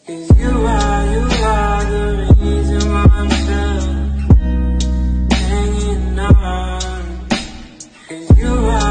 'Cause you are the reason why I'm still hanging on. 'Cause you are